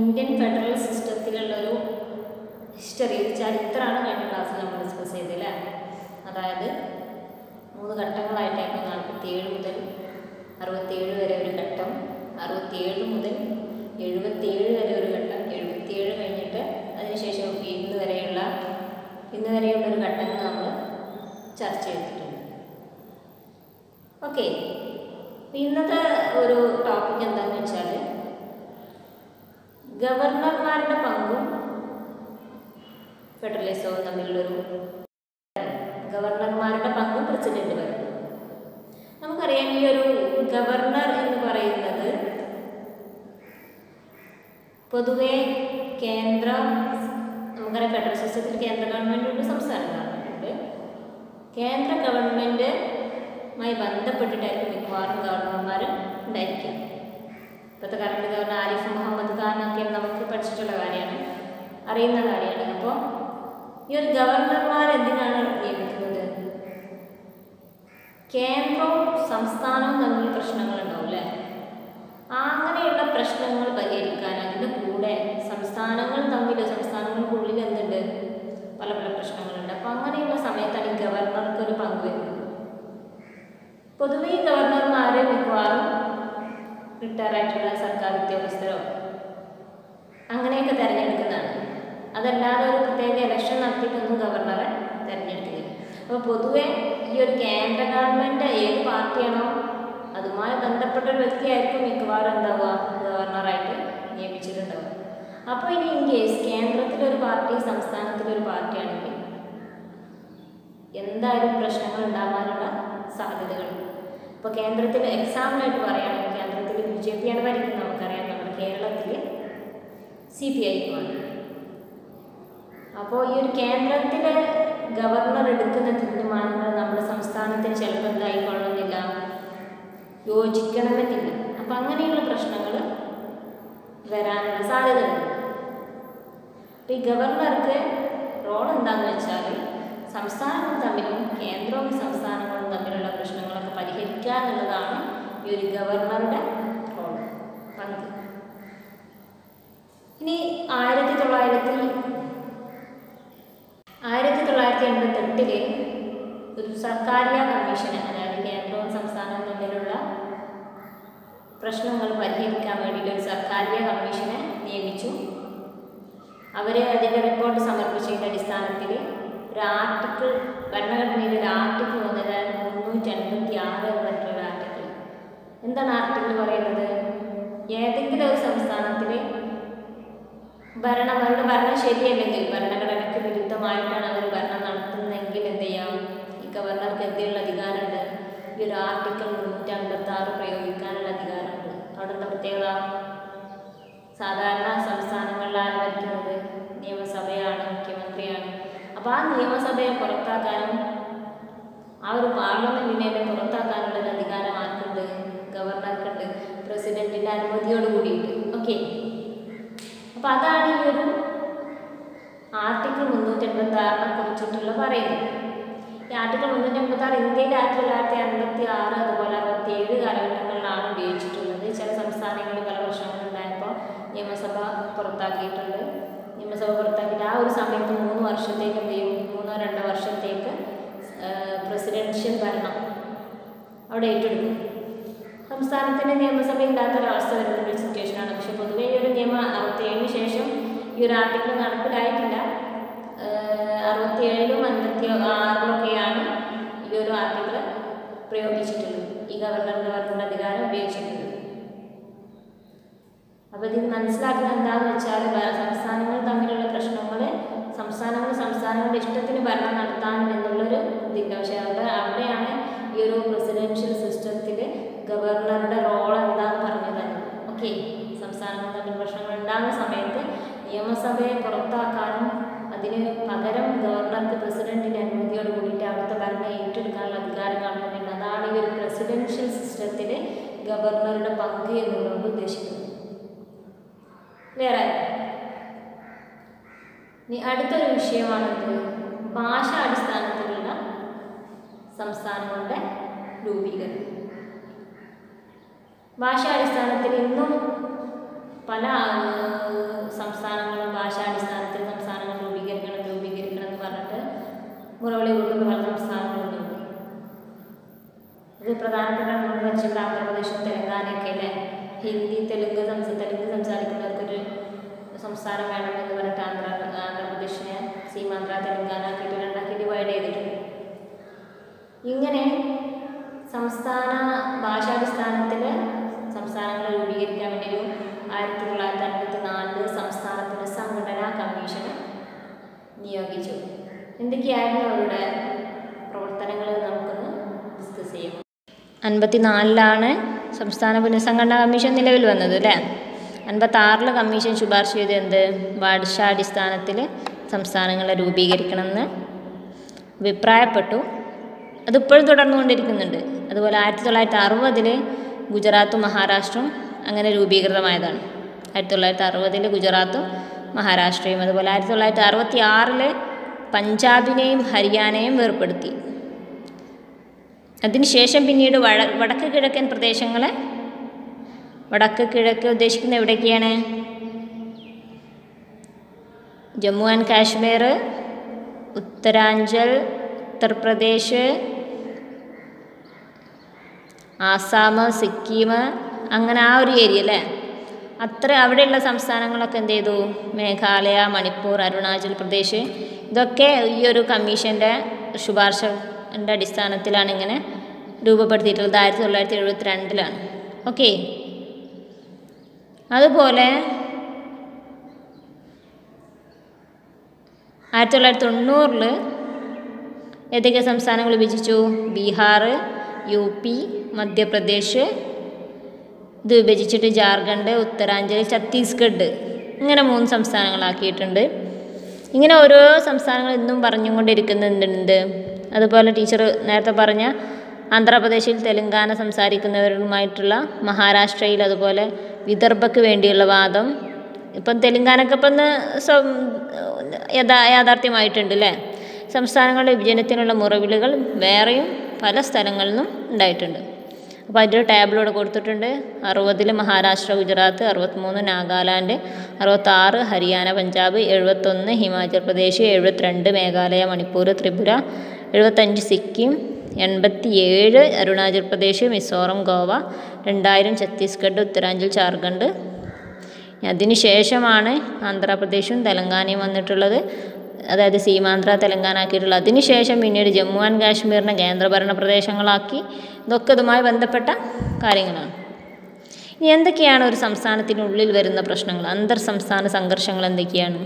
Indian federal സിസ്റ്റത്തിലുള്ളൊരു history, ഒരു ചരിത്രമാണ് കഴിഞ്ഞ ക്ലാസ്സിൽ നമ്മൾ ഡിസ്കസ് ചെയ്തത് അല്ലേ. അതായത് 3 ഘട്ടങ്ങളായിട്ടായിരുന്നു 47 മുതൽ 67 വരെ ഒരു ഘട്ടം, 67 മുതൽ 77 വരെ ഒരു ഘട്ടം, 77 കഴിഞ്ഞിട്ട് അതിനുശേഷം ഇന്ന് വരെയുള്ളൊരു ഘട്ടങ്ങൾ നമ്മൾ ചർച്ച ചെയ്തിട്ടുണ്ട്. ഓക്കെ, ഇന്നത്തെ ഒരു ടോപ്പിക് എന്താണെന്ന് വെച്ചാൽ ഗവർണർമാരുടെ പങ്കും ഫെഡറലിസവും തമ്മിലുള്ളൊരു, ഗവർണർമാരുടെ പങ്കും പ്രസിഡന്റ് വരും. നമുക്കറിയാം ഈ ഒരു ഗവർണർ എന്ന് പറയുന്നത് പൊതുവെ നമുക്കറിയാം ഫെഡറൽ സിസ്റ്റത്തിൽ കേന്ദ്ര ഗവൺമെൻറ്റുണ്ട്, സംസ്ഥാന ഗവൺമെൻറ്റുണ്ട്. കേന്ദ്ര ഗവൺമെൻറ്റുമായി ബന്ധപ്പെട്ടിട്ടായിരിക്കും മിക്കവാറും ഗവർണർമാർ ഉണ്ടായിരിക്കുക. ഇപ്പോഴത്തെ കറണ്ട് ഗവർണർ ആരിഫ് മുഹമ്മദ് ഖാൻ ഒക്കെ നമുക്ക് പഠിച്ചിട്ടുള്ള കാര്യമാണ്, അറിയുന്ന കാര്യമാണ്. അപ്പോൾ ഈ ഒരു ഗവർണർമാർ എന്തിനാണ് നിയമിക്കുന്നത്? കേന്ദ്രവും സംസ്ഥാനവും തമ്മിൽ പ്രശ്നങ്ങളുണ്ടാവും അല്ലേ. അങ്ങനെയുള്ള പ്രശ്നങ്ങൾ പരിഹരിക്കാൻ അതിൻ്റെ കൂടെ സംസ്ഥാനങ്ങൾക്കുള്ളിൽ എന്തുണ്ട്, പല പല പ്രശ്നങ്ങളുണ്ട്. അപ്പോൾ അങ്ങനെയുള്ള സമയത്താണ് ഈ ഗവർണർക്ക് ഒരു പങ്ക് വരുന്നത്. പൊതുവെ ഈ ഗവർണർമാരെ മിക്കവാറും റിട്ടയർ ആയിട്ടുള്ള സർക്കാർ ഉദ്യോഗസ്ഥരോ അങ്ങനെയൊക്കെ തിരഞ്ഞെടുക്കുന്നതാണ്. അതല്ലാതെ ഒരു പ്രത്യേക ഇലക്ഷൻ നടത്തിയിട്ടൊന്നും ഗവർണറെ തിരഞ്ഞെടുക്കില്ല. അപ്പോൾ പൊതുവെ ഈ ഒരു കേന്ദ്ര ഗവൺമെൻറ് ഏത് പാർട്ടിയാണോ അതുമായി ബന്ധപ്പെട്ട ഒരു വ്യക്തിയായിരിക്കും മിക്കവാറും എന്താവുക, ഗവർണറായിട്ട് നിയമിച്ചിട്ടുണ്ടാവുക. അപ്പോൾ ഇനി ഇൻ കേസ് കേന്ദ്രത്തിലൊരു പാർട്ടി സംസ്ഥാനത്തിലൊരു പാർട്ടിയാണെങ്കിൽ എന്തായാലും പ്രശ്നങ്ങൾ ഉണ്ടാകാനുള്ള സാധ്യതകളുണ്ട്. ഇപ്പോൾ കേന്ദ്രത്തിൽ എക്സാമ്പിളായിട്ട് പറയുകയാണെങ്കിൽ കേന്ദ്രത്തിൽ BJP ആണ് ഭരിക്കുന്നത്. നമുക്കറിയാം നമ്മുടെ കേരളത്തിൽ CPI ആണ്. അപ്പോൾ ഈ ഒരു കേന്ദ്രത്തിലെ ഗവർണർ എടുക്കുന്ന തീരുമാനങ്ങൾ നമ്മുടെ സംസ്ഥാനത്തിന് ചിലപ്പോൾ എന്തായിക്കൊള്ളുന്നില്ല, യോജിക്കണമെന്നില്ല. അപ്പം അങ്ങനെയുള്ള പ്രശ്നങ്ങൾ വരാനുള്ള സാധ്യതയുണ്ട്. അപ്പോൾ ഈ ഗവർണർക്ക് റോൾ എന്താണെന്ന് വെച്ചാൽ സംസ്ഥാനങ്ങൾ തമ്മിലും കേന്ദ്രവും സംസ്ഥാനങ്ങളും തമ്മിലുള്ള പ്രശ്നങ്ങളൊക്കെ പരിഹരിക്കുക എന്നുള്ളതാണ് ഈ ഒരു ഗവർണറുടെ റോൾ, പങ്ക്. ഇനി 1988 ഒരു സർക്കാരിയ കമ്മീഷന്, അതായത് കേന്ദ്രവും സംസ്ഥാനവും തമ്മിലുള്ള പ്രശ്നങ്ങൾ പരിഹരിക്കാൻ വേണ്ടിയിട്ട് ഒരു സർക്കാരിയ കമ്മീഷനെ നിയമിച്ചു. അവർ അതിൻ്റെ റിപ്പോർട്ട് സമർപ്പിച്ചതിൻ്റെ അടിസ്ഥാനത്തിൽ ഒരു ആർട്ടിക്കിൾ, ഭരണഘടനയിൽ ഒരു ആർട്ടിക്കിൾ വന്നത് 356 എന്ന് പറഞ്ഞിട്ടൊരു ആർട്ടിക്കിൾ. എന്താണ് ആർട്ടിക്കിൾ പറയുന്നത്? ഏതെങ്കിലും ഒരു സംസ്ഥാനത്തിൽ അവരുടെ ഭരണം ശരിയല്ലെങ്കിൽ, ഭരണഘടനയ്ക്ക് വിരുദ്ധമായിട്ടാണ് അവർ ഭരണം നടത്തുന്നതെങ്കിൽ എന്ത് ചെയ്യാം, ഈ ഗവർണർക്ക് എന്തെങ്കിലും അധികാരമുണ്ട്, ഈ ഒരു ആർട്ടിക്കിൾ 356 പ്രയോഗിക്കാനുള്ള അധികാരമുണ്ട്. അവിടെ എന്താ പ്രത്യേകത? സാധാരണ സംസ്ഥാനങ്ങളിലാണ് ഭരിക്കുന്നത് നിയമസഭയാണ്, മുഖ്യമന്ത്രിയാണ്. അപ്പോൾ ആ നിയമസഭയെ പുറത്താക്കാനും ആ ഒരു പാർലമെൻറ്റിനെ പുറത്താക്കാനുള്ള ഒരു അധികാരം ആർക്കുണ്ട്? ഗവർണർക്കുണ്ട്, പ്രസിഡന്റിൻ്റെ അനുമതിയോട് കൂടിയിട്ട്. ഓക്കെ, അപ്പോൾ അതാണ് ഈ ഒരു ആർട്ടിക്കിൾ 386 കുറിച്ചിട്ടുള്ള പറയുന്നത്. ഈ ആർട്ടിക്കിൾ 386 ഇന്ത്യയിൽ 1956 അതുപോലെ 67 കാലഘട്ടങ്ങളിലാണ് ഉപയോഗിച്ചിട്ടുള്ളത്. ചില സംസ്ഥാനങ്ങളിൽ പല പ്രശ്നങ്ങളുണ്ടായപ്പോൾ നിയമസഭ പുറത്താക്കിയിട്ടുണ്ട്. നിയമസഭ പുറത്താക്കിയിട്ട് ആ ഒരു സമയത്ത് 3 വർഷത്തേക്ക് എന്ത് ചെയ്യും, 3-2 വർഷത്തേക്ക് പ്രസിഡൻഷ്യൽ ഭരണം അവിടെ ഏറ്റെടുക്കും. സംസ്ഥാനത്തിൻ്റെ നിയമസഭ ഇല്ലാത്തൊരവസ്ഥ വരുന്ന ഒരു സിറ്റുവേഷനാണ്. പക്ഷേ പൊതുവേ ഈ ഒരു നിയമം 67 ശേഷം ഈ ഒരു ആർട്ടിക്കിൾ നടപ്പിലായിട്ടില്ല. 67-ലും 56-ലൊക്കെയാണ് ഈ ഒരു ആർട്ടിക്കിൾ പ്രയോഗിച്ചിട്ടുള്ളത്, ഈ ഗവർണറുടെ അധികാരം ഉപയോഗിച്ചിട്ടുള്ളത്. അപ്പോൾ ഇതിൽ മനസ്സിലാക്കുന്നത് എന്താണെന്ന് വെച്ചാൽ സംസ്ഥാനങ്ങൾ തമ്മിലുള്ള പ്രശ്നങ്ങൾ സംസ്ഥാനങ്ങളുടെ ഇഷ്ടത്തിന് ഭരണം നടത്താൻ എന്നുള്ളൊരു ഇതില്ല. പക്ഷേ അവിടെയാണ് ഈ ഒരു പ്രസിഡൻഷ്യൽ സിസ്റ്റത്തിൽ ഗവർണറുടെ റോൾ എന്താണെന്ന് പറഞ്ഞു തന്നത്. ഓക്കെ, സംസ്ഥാനങ്ങൾ തമ്മിൽ പ്രശ്നങ്ങൾ ഉണ്ടാകുന്ന സമയത്ത് നിയമസഭയെ പുറത്താക്കാനും അതിന് പകരം ഗവർണർക്ക് പ്രസിഡന്റിൻ്റെ അനുമതിയോട് കൂടിയിട്ട് അവിടുത്തെ ഭരണം ഏറ്റെടുക്കാനുള്ള അധികാരം ഗവൺമെൻറ്റിന്. അതാണ് ഈ ഒരു പ്രസിഡൻഷ്യൽ സിസ്റ്റത്തിൽ ഗവർണറുടെ പങ്ക് എന്നുള്ളത് ഉദ്ദേശിക്കുന്നത്. വേറെ അടുത്തൊരു വിഷയമാണെന്ത്? ഭാഷാടിസ്ഥാനത്തിലുള്ള സംസ്ഥാനങ്ങളുടെ രൂപീകരണം. ഭാഷാടിസ്ഥാനത്തിൽ ഇന്നും പല ഇവിടെ ആന്ധ്രാപ്രദേശും തെലങ്കാനയൊക്കെ അല്ലേ ഹിന്ദി തെലുങ്ക് സംസാരിക്കുന്നവർക്കൊരു സംസ്ഥാനം വേണമെന്ന് പറഞ്ഞിട്ട് ആന്ധ്രാപ്രദേശിനെ സീമാന്ധ്ര തെലങ്കാന ആക്കിയിട്ട് രണ്ടാക്കി ഡിവൈഡ് ചെയ്തിട്ടുണ്ട്. ഇങ്ങനെ സംസ്ഥാന ഭാഷാടിസ്ഥാനത്തിൽ സംസ്ഥാനങ്ങളെ രൂപീകരിക്കാൻ വേണ്ടി ഒരു 1954 സംസ്ഥാന പുനഃസംഘടനാ കമ്മീഷന് നിയോഗിച്ചു. എന്തൊക്കെയായിരുന്നു അവരുടെ പ്രവർത്തനങ്ങൾ നമുക്കൊന്ന് ഡിസ്കസ് ചെയ്യാം. 1954 സംസ്ഥാന പുനഃസംഘടനാ കമ്മീഷൻ നിലവിൽ വന്നത് അല്ലേ. 1956 കമ്മീഷൻ ശുപാർശ ചെയ്ത് എന്ത് ഭാഷാടിസ്ഥാനത്തിൽ സംസ്ഥാനങ്ങളെ രൂപീകരിക്കണമെന്ന് അഭിപ്രായപ്പെട്ടു. അതിപ്പോഴും തുടർന്നുകൊണ്ടിരിക്കുന്നുണ്ട്. അതുപോലെ 1960 ഗുജറാത്തും മഹാരാഷ്ട്രയും അങ്ങനെ രൂപീകൃതമായതാണ്. 1960 ഗുജറാത്തും മഹാരാഷ്ട്രയും. അതുപോലെ 1966 പഞ്ചാബിനെയും ഹരിയാനയും വേർപ്പെടുത്തി. അതിനുശേഷം പിന്നീട് വടക്ക് കിഴക്കൻ പ്രദേശങ്ങളെ വടക്ക് കിഴക്ക് ഉദ്ദേശിക്കുന്ന എവിടേക്കാണ്? ജമ്മു ആൻഡ് കാശ്മീർ, ഉത്തരാഞ്ചൽ, ഉത്തർപ്രദേശ്, ആസാം, സിക്കിം, അങ്ങനെ ആ ഒരു ഏരിയ അല്ലേ. അവിടെയുള്ള സംസ്ഥാനങ്ങളൊക്കെ എന്ത് ചെയ്തു? മേഘാലയ, മണിപ്പൂർ, അരുണാചൽ പ്രദേശ് ഇതൊക്കെ ഈ ഒരു കമ്മീഷൻ്റെ ശുപാർശൻ്റെ അടിസ്ഥാനത്തിലാണ് ഇങ്ങനെ രൂപപ്പെടുത്തിയിട്ടുള്ളത്. 1972 ഓക്കെ. അതുപോലെ 1990 ഏതൊക്കെ സംസ്ഥാനങ്ങൾ വിഭജിച്ചു? ബീഹാർ, UP, മധ്യപ്രദേശ്, ഇത് വിഭജിച്ചിട്ട് ജാർഖണ്ഡ്, ഉത്തരാഞ്ചൽ, ഛത്തീസ്ഗഡ് ഇങ്ങനെ 3 സംസ്ഥാനങ്ങളാക്കിയിട്ടുണ്ട്. ഇങ്ങനെ ഓരോ സംസ്ഥാനങ്ങൾ ഇന്നും പറഞ്ഞുകൊണ്ടിരിക്കുന്നുണ്ട്. അതുപോലെ ടീച്ചർ നേരത്തെ പറഞ്ഞ ആന്ധ്രാപ്രദേശിൽ തെലങ്കാന സംസാരിക്കുന്നവരുമായിട്ടുള്ള മഹാരാഷ്ട്രയിൽ അതുപോലെ വിദർഭയ്ക്ക് വേണ്ടിയുള്ള വാദം ഇപ്പം തെലങ്കാനക്ക് ഇപ്പം യാഥാർത്ഥ്യമായിട്ടുണ്ട് അല്ലേ. സംസ്ഥാനങ്ങളുടെ വിഭജനത്തിനുള്ള മുറവിലുകൾ വേറെയും പല സ്ഥലങ്ങളിൽ നിന്നും ഉണ്ടായിട്ടുണ്ട്. അപ്പോൾ അതിൻ്റെ ടേബിളോട് കൊടുത്തിട്ടുണ്ട്. 60 മഹാരാഷ്ട്ര, ഗുജറാത്ത്, 63 നാഗാലാൻഡ്, 66 ഹരിയാന, പഞ്ചാബ്, 71 ഹിമാചൽ പ്രദേശ്, 72 മേഘാലയ, മണിപ്പൂർ, ത്രിപുര, 75 സിക്കിം, 87 അരുണാചൽ പ്രദേശ്, മിസോറം, ഗോവ, 2000 ഛത്തീസ്ഗഡ്, ഉത്തരാഞ്ചൽ, ജാർഖണ്ഡ്. അതിന് ശേഷമാണ് ആന്ധ്രാപ്രദേശും തെലങ്കാനയും വന്നിട്ടുള്ളത്. അതായത് സീമാന്ധ്ര തെലങ്കാന ആക്കിയിട്ടുള്ളത്. അതിനുശേഷം പിന്നീട് ജമ്മു ആൻഡ് കാശ്മീരിനെ കേന്ദ്രഭരണ പ്രദേശങ്ങളാക്കി. ഇതൊക്കെ ഇതുമായി ബന്ധപ്പെട്ട കാര്യങ്ങളാണ്. ഇനി എന്തൊക്കെയാണ് ഒരു സംസ്ഥാനത്തിനുള്ളിൽ വരുന്ന പ്രശ്നങ്ങൾ? അന്തർ സംസ്ഥാന സംഘർഷങ്ങൾ എന്തൊക്കെയാണ്?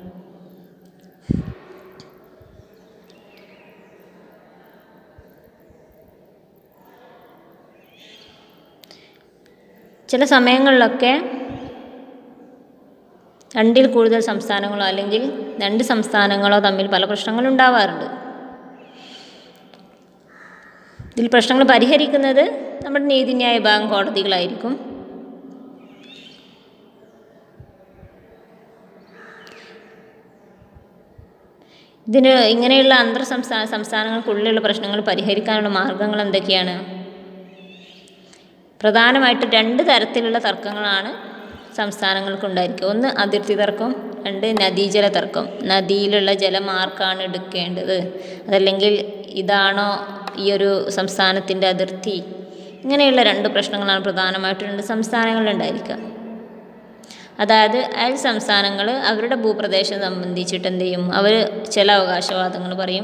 ചില സമയങ്ങളിലൊക്കെ 2ൽ കൂടുതൽ സംസ്ഥാനങ്ങളോ അല്ലെങ്കിൽ 2 സംസ്ഥാനങ്ങളോ തമ്മിൽ പല പ്രശ്നങ്ങളും ഉണ്ടാവാറുണ്ട്. ഇതിൽ പ്രശ്നങ്ങൾ പരിഹരിക്കുന്നത് നമ്മുടെ നീതിന്യായ വിഭാഗം കോടതികളായിരിക്കും. ഇങ്ങനെയുള്ള അന്തർ സംസ്ഥാനങ്ങൾക്കുള്ളിലുള്ള പ്രശ്നങ്ങൾ പരിഹരിക്കാനുള്ള മാർഗങ്ങൾ എന്തൊക്കെയാണ്? പ്രധാനമായിട്ട് 2 തരത്തിലുള്ള തർക്കങ്ങളാണ് സംസ്ഥാനങ്ങൾക്കുണ്ടായിരിക്കുക. ഒന്ന് അതിർത്തി തർക്കം, 2 നദീജല തർക്കം. നദിയിലുള്ള ജലം ആർക്കാണ് എടുക്കേണ്ടത്, അതല്ലെങ്കിൽ ഇതാണോ ഈ ഒരു സംസ്ഥാനത്തിൻ്റെ അതിർത്തി, ഇങ്ങനെയുള്ള 2 പ്രശ്നങ്ങളാണ് പ്രധാനമായിട്ട് 2 സംസ്ഥാനങ്ങളിലുണ്ടായിരിക്കുക. അതായത് അയൽ സംസ്ഥാനങ്ങൾ അവരുടെ ഭൂപ്രദേശം സംബന്ധിച്ചിട്ട് എന്ത് ചെയ്യും? അവർ ചില അവകാശവാദങ്ങൾ പറയും.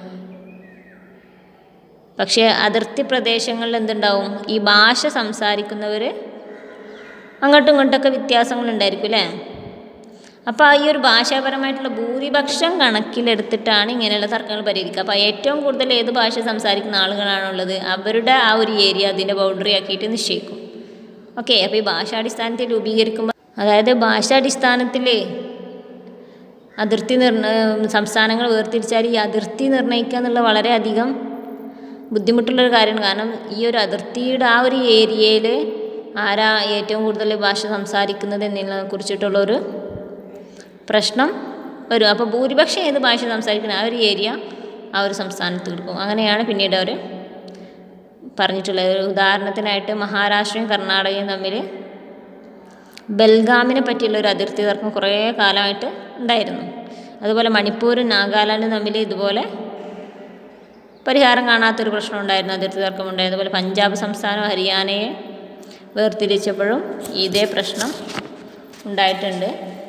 പക്ഷേ അതിർത്തി പ്രദേശങ്ങളിൽ എന്തുണ്ടാവും? ഈ ഭാഷ സംസാരിക്കുന്നവർ അങ്ങോട്ടും ഇങ്ങോട്ടൊക്കെ വ്യത്യാസങ്ങളുണ്ടായിരിക്കും അല്ലേ. അപ്പോൾ ഈ ഒരു ഭാഷാപരമായിട്ടുള്ള ഭൂരിപക്ഷം കണക്കിലെടുത്തിട്ടാണ് ഇങ്ങനെയുള്ള തർക്കങ്ങൾ പരിഹരിക്കുക. അപ്പോൾ ഏറ്റവും കൂടുതൽ ഏത് ഭാഷ സംസാരിക്കുന്ന ആളുകളാണുള്ളത് അവരുടെ ആ ഒരു ഏരിയ അതിൻ്റെ ബൗണ്ടറി ആക്കിയിട്ട് നിശ്ചയിക്കും. ഓക്കെ. അപ്പോൾ ഈ ഭാഷാടിസ്ഥാനത്തിൽ രൂപീകരിക്കുമ്പോൾ, അതായത് ഭാഷാടിസ്ഥാനത്തിൽ അതിർത്തി സംസ്ഥാനങ്ങൾ വേർതിരിച്ചാൽ ഈ അതിർത്തി നിർണ്ണയിക്കുക എന്നുള്ളത് വളരെയധികം ബുദ്ധിമുട്ടുള്ളൊരു കാര്യമാണ്. കാരണം ഈ ഒരു അതിർത്തിയുടെ ആ ഒരു ഏരിയയിൽ ആരാ ഏറ്റവും കൂടുതൽ ഭാഷ സംസാരിക്കുന്നത് എന്നതിനെ കുറിച്ചിട്ടുള്ളൊരു പ്രശ്നം വരും. അപ്പോൾ ഭൂരിപക്ഷം ഏത് ഭാഷ സംസാരിക്കുന്ന ആ ഒരു ഏരിയ ആ ഒരു സംസ്ഥാനത്ത് കൊടുക്കും. അങ്ങനെയാണ് പിന്നീട് അവർ പറഞ്ഞിട്ടുള്ളത്. ഒരു ഉദാഹരണത്തിനായിട്ട് മഹാരാഷ്ട്രയും കർണാടകയും തമ്മിൽ ബൽഗാമിനെ പറ്റിയുള്ള ഒരു അതിർത്തി തർക്കം കുറേ കാലമായിട്ട് ഉണ്ടായിരുന്നു. അതുപോലെ മണിപ്പൂരും നാഗാലാൻഡും തമ്മിൽ ഇതുപോലെ പരിഹാരം കാണാത്തൊരു പ്രശ്നം ഉണ്ടായിരുന്നു, അതിർത്തി തർക്കമുണ്ടായിരുന്നു. അതുപോലെ പഞ്ചാബ് സംസ്ഥാനം ഹരിയാനയെ വേർതിരിച്ചപ്പോഴും ഇതേ പ്രശ്നം ഉണ്ടായിട്ടുണ്ട്.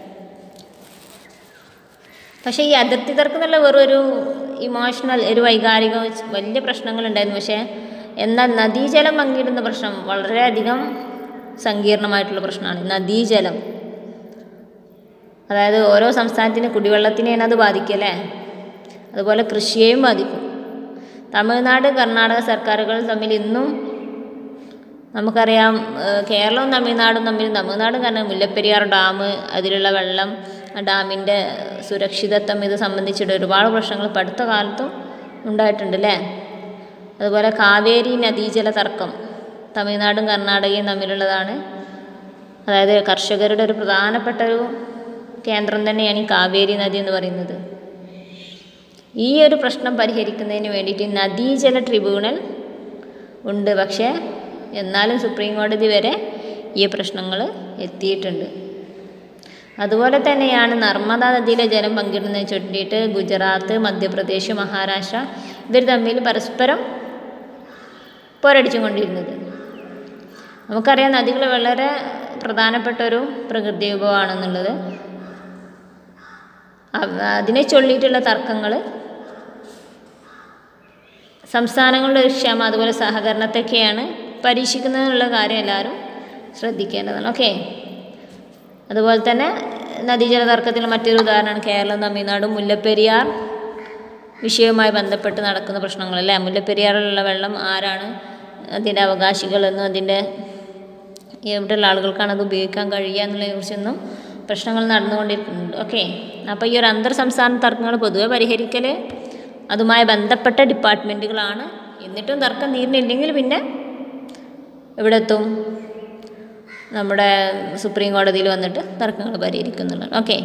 പക്ഷേ ഈ അതിർത്തി തർക്കം എന്നുള്ള വെറൊരു ഇമോഷണൽ, ഒരു വൈകാരിക വലിയ പ്രശ്നങ്ങളുണ്ടായിരുന്നു. പക്ഷേ എന്നാൽ നദീജലം പങ്കിടുന്ന പ്രശ്നം വളരെയധികം സങ്കീർണമായിട്ടുള്ള പ്രശ്നമാണ്. നദീജലം, അതായത് ഓരോ സംസ്ഥാനത്തിന് കുടിവെള്ളത്തിനെയാണ് അത് ബാധിക്കല്ലേ, അതുപോലെ കൃഷിയെയും ബാധിക്കും. തമിഴ്നാട് കർണാടക സർക്കാരുകൾ തമ്മിൽ ഇന്നും നമുക്കറിയാം, കേരളവും തമിഴ്നാടും തമ്മിൽ, തമിഴ്നാടും കാരണം മുല്ലപ്പെരിയാർ ഡാം, അതിലുള്ള വെള്ളം, ഡാമിൻ്റെ സുരക്ഷിതത്വം, ഇത് സംബന്ധിച്ചിട്ട് ഒരുപാട് പ്രശ്നങ്ങൾ ഇപ്പോൾ അടുത്ത കാലത്തും ഉണ്ടായിട്ടുണ്ട് അല്ലേ. അതുപോലെ കാവേരി നദീജല തർക്കം തമിഴ്നാടും കർണാടകയും തമ്മിലുള്ളതാണ്. അതായത് കർഷകരുടെ ഒരു പ്രധാനപ്പെട്ട ഒരു കേന്ദ്രം തന്നെയാണ് ഈ കാവേരി നദി എന്ന് പറയുന്നത്. ഈ ഒരു പ്രശ്നം പരിഹരിക്കുന്നതിന് വേണ്ടിയിട്ട് നദീജല ട്രിബ്യൂണൽ ഉണ്ട്. പക്ഷേ എന്നാലും സുപ്രീം കോടതി വരെ ഈ പ്രശ്നങ്ങൾ എത്തിയിട്ടുണ്ട്. അതുപോലെ തന്നെയാണ് നർമ്മദ നദിയിലെ ജലം പങ്കിടുന്നതിനെ ചൊല്ലിയിട്ട് ഗുജറാത്ത്, മധ്യപ്രദേശ്, മഹാരാഷ്ട്ര ഇവർ തമ്മിൽ പരസ്പരം പോരടിച്ചും കൊണ്ടിരുന്നത്. നമുക്കറിയാം നദികൾ വളരെ പ്രധാനപ്പെട്ട ഒരു പ്രകൃതി വിഭവമാണെന്നുള്ളത്. അതിനെ ചൊല്ലിയിട്ടുള്ള തർക്കങ്ങൾ സംസ്ഥാനങ്ങളുടെ ഒരു ക്ഷമ, അതുപോലെ സഹകരണത്തൊക്കെയാണ് പരീക്ഷിക്കുന്നതിനുള്ള കാര്യം എല്ലാവരും ശ്രദ്ധിക്കേണ്ടതാണ്. ഓക്കെ. അതുപോലെ തന്നെ നദീജല തർക്കത്തിന് മറ്റൊരു ഉദാഹരണമാണ് കേരളവും തമിഴ്നാടും മുല്ലപ്പെരിയാർ വിഷയവുമായി ബന്ധപ്പെട്ട് നടക്കുന്ന പ്രശ്നങ്ങളല്ലേ. മുല്ലപ്പെരിയാറിലുള്ള വെള്ളം ആരാണ് അതിൻ്റെ അവകാശികളെന്നും അതിൻ്റെ എവിടെയുള്ള ആളുകൾക്കാണ് അത് ഉപയോഗിക്കാൻ കഴിയുക എന്നുള്ളതിനെക്കുറിച്ചൊന്നും പ്രശ്നങ്ങൾ നടന്നുകൊണ്ടിരിക്കുന്നുണ്ട്. ഓക്കെ. അപ്പോൾ ഈ ഒരു അന്തർ സംസ്ഥാന തർക്കങ്ങൾ പൊതുവെ പരിഹരിക്കൽ അതുമായി ബന്ധപ്പെട്ട ഡിപ്പാർട്ട്മെൻറ്റുകളാണ്. എന്നിട്ടും തർക്കം തീർന്നില്ലെങ്കിൽ പിന്നെ ഇവിടെ എത്തും, നമ്മുടെ സുപ്രീം കോടതിയിൽ വന്നിട്ട് തർക്കങ്ങൾ പരിഹരിക്കുന്നുള്ളത്. ഓക്കെ.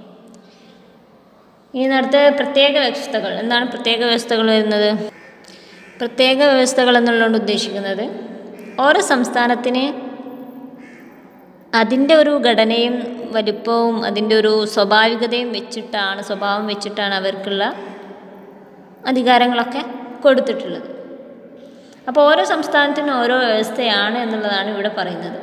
ഇനി അടുത്ത പ്രത്യേക വ്യവസ്ഥകൾ. എന്താണ് പ്രത്യേക വ്യവസ്ഥകൾ വരുന്നത്? പ്രത്യേക വ്യവസ്ഥകൾ എന്നുള്ളതുകൊണ്ട് ഉദ്ദേശിക്കുന്നത് ഓരോ സംസ്ഥാനത്തിന് അതിൻ്റെ ഒരു ഘടനയും വലിപ്പവും അതിൻ്റെ ഒരു സ്വഭാവം വെച്ചിട്ടാണ് അവർക്കുള്ള അധികാരങ്ങളൊക്കെ കൊടുത്തിട്ടുള്ളത്. അപ്പോൾ ഓരോ സംസ്ഥാനത്തിനും ഓരോ വ്യവസ്ഥയാണ് എന്നുള്ളതാണ് ഇവിടെ പറയുന്നത്.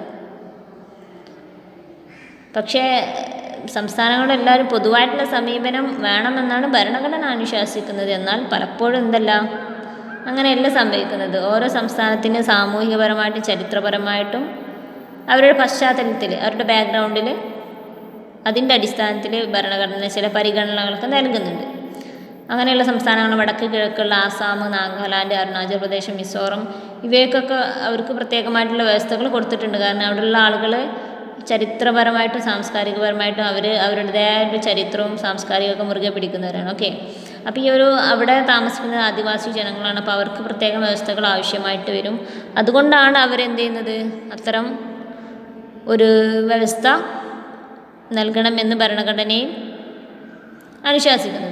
പക്ഷേ സംസ്ഥാനങ്ങളെല്ലാവരും പൊതുവായിട്ടുള്ള സമീപനം വേണമെന്നാണ് ഭരണഘടന അനുശാസിക്കുന്നത്. എന്നാൽ പലപ്പോഴും അങ്ങനെയല്ല സംഭവിക്കുന്നത്. ഓരോ സംസ്ഥാനത്തിന് സാമൂഹികപരമായിട്ടും ചരിത്രപരമായിട്ടും അവരുടെ പശ്ചാത്തലത്തിൽ, അവരുടെ ബാക്ക്ഗ്രൗണ്ടിൽ, അതിൻ്റെ അടിസ്ഥാനത്തിൽ ഭരണഘടന ചില പരിഗണനകളൊക്കെ നൽകുന്നുണ്ട്. അങ്ങനെയുള്ള സംസ്ഥാനങ്ങൾ വടക്ക് കിഴക്കുള്ള ആസാം, നാഗാലാൻഡ്, അരുണാചൽ പ്രദേശ്, മിസോറം ഇവയ്ക്കൊക്കെ അവർക്ക് പ്രത്യേകമായിട്ടുള്ള വ്യവസ്ഥകൾ കൊടുത്തിട്ടുണ്ട്. കാരണം അവിടെയുള്ള ആളുകൾ ചരിത്രപരമായിട്ടും സാംസ്കാരികപരമായിട്ടും അവരുടേതായ ചരിത്രവും സാംസ്കാരികമൊക്കെ മുറുകെ പിടിക്കുന്നവരാണ്. ഓക്കെ. അപ്പോൾ അവിടെ താമസിക്കുന്ന ആദിവാസി ജനങ്ങളാണ്. അപ്പോൾ അവർക്ക് പ്രത്യേക വ്യവസ്ഥകൾ ആവശ്യമായിട്ട് വരും. അതുകൊണ്ടാണ് അവരെന്ത് ചെയ്യുന്നത്, അത്തരം ഒരു വ്യവസ്ഥ നൽകണമെന്ന് ഭരണഘടനയും അനുശാസിക്കുന്നത്.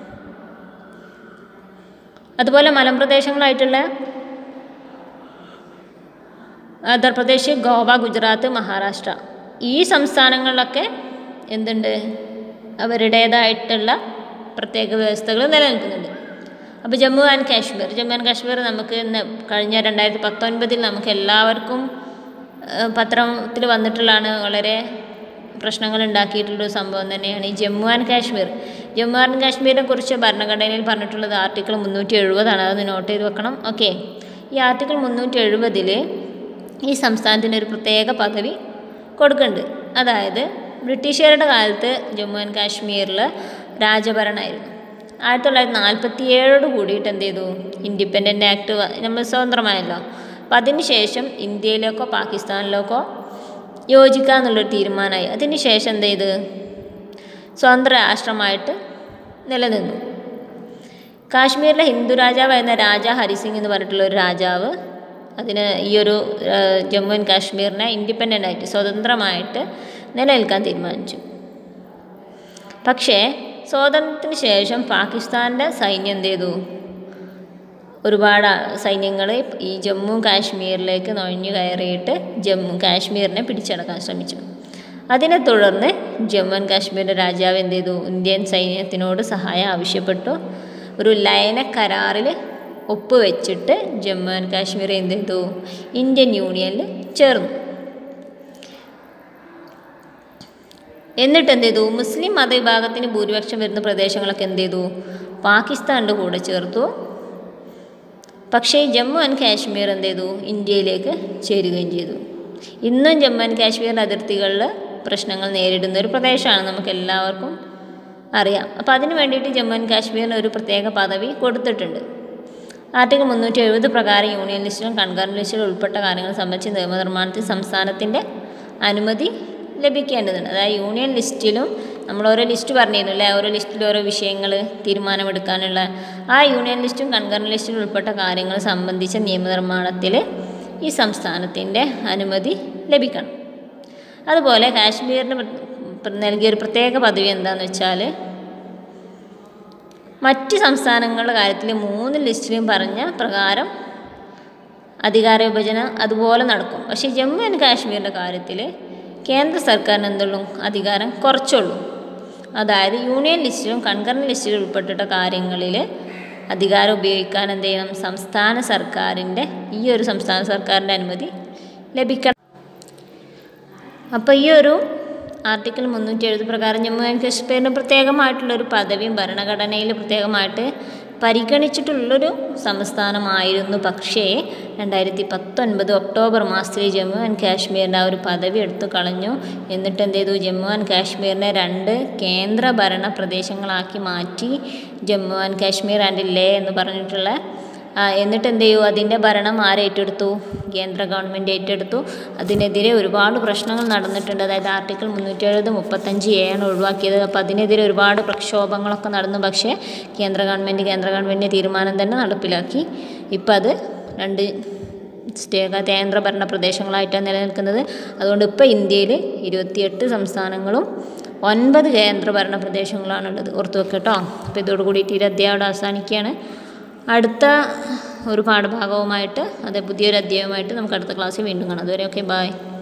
അതുപോലെ മലമ്പ്രദേശങ്ങളായിട്ടുള്ള ആന്ധ്രാപ്രദേശ്, ഗോവ, ഗുജറാത്ത്, മഹാരാഷ്ട്ര ഈ സംസ്ഥാനങ്ങളിലൊക്കെ എന്തുണ്ട്, അവരുടേതായിട്ടുള്ള പ്രത്യേക വ്യവസ്ഥകൾ നിലനിൽക്കുന്നുണ്ട്. അപ്പോൾ ജമ്മു ആൻഡ് കാശ്മീർ നമുക്ക് കഴിഞ്ഞ 2019 നമുക്ക് എല്ലാവർക്കും പത്രത്തിൽ വന്നിട്ടുള്ളതാണ്. വളരെ പ്രശ്നങ്ങൾ ഉണ്ടാക്കിയിട്ടുള്ളൊരു സംഭവം തന്നെയാണ് ഈ ജമ്മു ആൻഡ് കാശ്മീരിനെ കുറിച്ച് ഭരണഘടനയിൽ പറഞ്ഞിട്ടുള്ളത് ആർട്ടിക്കിൾ 370 ആണ്. അതൊന്ന് നോട്ട് ചെയ്ത് വെക്കണം. ഓക്കെ. ഈ ആർട്ടിക്കിൾ 370 ഈ സംസ്ഥാനത്തിന് ഒരു പ്രത്യേക പദവി കൊടുക്കുന്നുണ്ട്. അതായത് ബ്രിട്ടീഷുകാരുടെ കാലത്ത് ജമ്മു ആൻഡ് കാശ്മീരിൽ രാജഭരണമായിരുന്നു. 1947 കൂടിയിട്ട് എന്ത് ചെയ്തു, ഇൻഡിപെൻഡൻ്റ് ആക്ട് നമ്മൾ സ്വതന്ത്രമായല്ലോ. അപ്പം അതിന് ശേഷം ഇന്ത്യയിലേക്കോ പാകിസ്ഥാനിലേക്കോ യോജിക്കുക എന്നുള്ളൊരു തീരുമാനമായി. അതിന് ശേഷം എന്ത് ചെയ്ത് സ്വതന്ത്ര രാഷ്ട്രമായിട്ട് നിലനിന്നു. കാശ്മീരിലെ ഹിന്ദു രാജാവായിരുന്ന രാജ ഹരിസിംഗ് എന്ന് പറഞ്ഞിട്ടുള്ളൊരു രാജാവ് ഈ ഒരു ജമ്മു ആൻഡ് കാശ്മീരിനെ ഇൻഡിപെൻഡൻ്റ് ആയിട്ട് സ്വതന്ത്രമായിട്ട് നിലനിൽക്കാൻ തീരുമാനിച്ചു. പക്ഷേ സ്വാതന്ത്ര്യത്തിന് ശേഷം പാകിസ്ഥാൻ്റെ സൈന്യം എന്ത് ചെയ്തു, ഒരുപാട് സൈന്യങ്ങൾ ഈ ജമ്മു കാശ്മീരിലേക്ക് നുഴഞ്ഞു കയറിയിട്ട് കാശ്മീരിനെ പിടിച്ചടക്കാൻ ശ്രമിച്ചു. അതിനെ തുടർന്ന് ജമ്മു ആൻഡ് കാശ്മീരിൻ്റെ രാജാവ് എന്ത് ചെയ്തു, ഇന്ത്യൻ സൈന്യത്തിനോട് സഹായം ആവശ്യപ്പെട്ടു. ഒരു ലയന കരാറിൽ ഒപ്പുവെച്ചിട്ട് ജമ്മു ആൻഡ് കാശ്മീർ എന്ത് ചെയ്തു? ഇന്ത്യൻ യൂണിയനിൽ ചേർന്നു. എന്നിട്ട് എന്ത് ചെയ്തു? മുസ്ലിം മതവിഭാഗത്തിന് ഭൂരിപക്ഷം വരുന്ന പ്രദേശങ്ങളൊക്കെ എന്ത് ചെയ്തു? പാകിസ്ഥാൻ്റെ കൂടെ ചേർത്തു. പക്ഷേ ജമ്മു ആൻഡ് കാശ്മീർ എന്ത് ചെയ്തു? ഇന്ത്യയിലേക്ക് ചേരുകയും ചെയ്തു. ഇന്നും ജമ്മു ആൻഡ് കാശ്മീർ അതിർത്തികളിൽ പ്രശ്നങ്ങൾ നേരിടുന്ന ഒരു പ്രദേശമാണ്, നമുക്ക് എല്ലാവർക്കും അറിയാം. അപ്പോൾ അതിന് വേണ്ടിയിട്ട് ജമ്മു ആൻഡ് കാശ്മീരിന് ഒരു പ്രത്യേക പദവി കൊടുത്തിട്ടുണ്ട്. ആർട്ടിക്കിൾ 370 പ്രകാരം യൂണിയൻ ലിസ്റ്റിലും കൺകറന്റ് ലിസ്റ്റിലും ഉൾപ്പെട്ട കാര്യങ്ങൾ സംബന്ധിച്ച് നിയമനിർമ്മാണത്തിൽ സംസ്ഥാനത്തിൻ്റെ അനുമതി ലഭിക്കേണ്ടതുണ്ട്. അതായത് യൂണിയൻ ലിസ്റ്റിലും നമ്മൾ ഓരോ ലിസ്റ്റ് പറഞ്ഞിരുന്നു അല്ലേ, ഓരോ ലിസ്റ്റിൽ ഓരോ വിഷയങ്ങൾ തീരുമാനമെടുക്കാനുള്ള ആ യൂണിയൻ ലിസ്റ്റും കൺകറന്റ് ലിസ്റ്റിലും ഉൾപ്പെട്ട കാര്യങ്ങൾ സംബന്ധിച്ച നിയമനിർമ്മാണത്തിൽ ഈ സംസ്ഥാനത്തിൻ്റെ അനുമതി ലഭിക്കണം. അതുപോലെ കാശ്മീരിന് നൽകിയൊരു പ്രത്യേക പദവി എന്താണെന്ന് വെച്ചാൽ, മറ്റ് സംസ്ഥാനങ്ങളുടെ കാര്യത്തിൽ 3 ലിസ്റ്റിലും പറഞ്ഞ പ്രകാരം അധികാര വിഭജനം അതുപോലെ നടക്കും. പക്ഷേ ജമ്മു ആൻഡ് കാശ്മീരിൻ്റെ കാര്യത്തിൽ കേന്ദ്ര സർക്കാരിന് എന്തുള്ളൂ? അധികാരം കുറച്ചുള്ളൂ. അതായത് യൂണിയൻ ലിസ്റ്റിലും കൺകറന്റ് ലിസ്റ്റിലും ഉൾപ്പെട്ടിട്ട കാര്യങ്ങളിൽ അധികാരം ഉപയോഗിക്കാൻ എന്ത് ചെയ്യണം? സംസ്ഥാന സർക്കാരിൻ്റെ അനുമതി ലഭിക്കണം. അപ്പോൾ ഈ ഒരു ആർട്ടിക്കിൾ 370 പ്രകാരം ജമ്മു ആൻഡ് കാശ്മീരിന് പ്രത്യേകമായിട്ടുള്ളൊരു പദവിയും ഭരണഘടനയിൽ പ്രത്യേകമായിട്ട് പരിഗണിച്ചിട്ടുള്ളൊരു സംസ്ഥാനമായിരുന്നു. പക്ഷേ 2019 ഒക്ടോബർ മാസത്തിൽ ജമ്മു ആൻഡ് കാശ്മീരിൻ്റെ ആ ഒരു പദവി എടുത്തു കളഞ്ഞു. എന്നിട്ട് എന്ത് ചെയ്തു? ജമ്മു ആൻഡ് കാശ്മീരിനെ 2 കേന്ദ്ര ഭരണ പ്രദേശങ്ങളാക്കി മാറ്റി. ജമ്മു ആൻഡ് കാശ്മീർ ആൻഡ് ലേ എന്ന് പറഞ്ഞിട്ടുള്ള എന്നിട്ട് എന്ത് ചെയ്യൂ? അതിൻ്റെ ഭരണം ആരേറ്റെടുത്തു? കേന്ദ്ര ഗവൺമെൻറ് ഏറ്റെടുത്തു. അതിനെതിരെ ഒരുപാട് പ്രശ്നങ്ങൾ നടന്നിട്ടുണ്ട്. അതായത് ആർട്ടിക്കിൾ 370 ആണ് ഒഴിവാക്കിയത്. അപ്പോൾ അതിനെതിരെ ഒരുപാട് പ്രക്ഷോഭങ്ങളൊക്കെ നടന്നു. പക്ഷേ കേന്ദ്ര ഗവൺമെൻറ് തീരുമാനം തന്നെ നടപ്പിലാക്കി. ഇപ്പം അത് 2 കേന്ദ്ര ഭരണ പ്രദേശങ്ങളായിട്ടാണ് നിലനിൽക്കുന്നത്. അതുകൊണ്ട് ഇപ്പോൾ ഇന്ത്യയിൽ 28 സംസ്ഥാനങ്ങളും 9 കേന്ദ്ര ഭരണ പ്രദേശങ്ങളാണുള്ളത്. ഓർത്ത് വെക്കട്ടോ. അപ്പോൾ ഇതോടുകൂടിയിട്ട് ഈ അധ്യായം അവിടെ അവസാനിക്കുകയാണ്. അടുത്ത ഒരു പാഠഭാഗവുമായിട്ട് പുതിയൊരു അധ്യായവുമായിട്ട് നമുക്ക് അടുത്ത ക്ലാസ്സിൽ വീണ്ടും കാണാം. അതുവരെ ഓക്കെ, ബൈ.